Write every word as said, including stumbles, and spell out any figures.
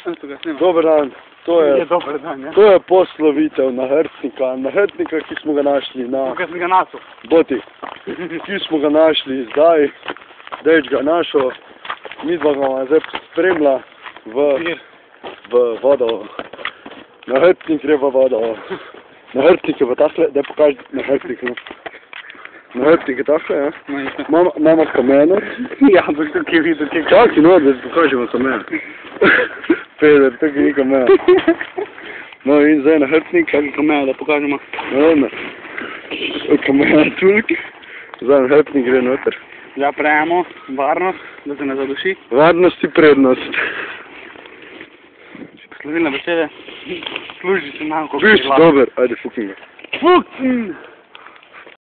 Dober dan. To je, je dober dan, ja. to je poslovitev nahrbtnika. Nahrbtnika, ki smo ga našli na... Tukaj sem ga našel. Boti. Ki smo ga našli zdaj. Dejč ga našel. Midva ga zdaj spremlja v, v vodo. Nahrbtnik gre v vodo. Nahrbtnik je pa takle, daj pokaži nahrbtnik. No. Nahrbtnik je takle, ja. Mama, mama kamene. Ja, ampak tukaj je videl, kje... Čaki, no, da pokažemo kamene. Peder, tukaj ni kamene. No in zdaj nahrbtnik. Kaj je kamene, da pokažemo? No, ne. Kamene tulk. Zdaj nahrbtnik gre noter. Zdaj prejemo varnost, da se ne zaduši. Varnost in prednost. Poslovilne besede. Služi se nam, kako Biš dober, ajde fukni ga. Fukni!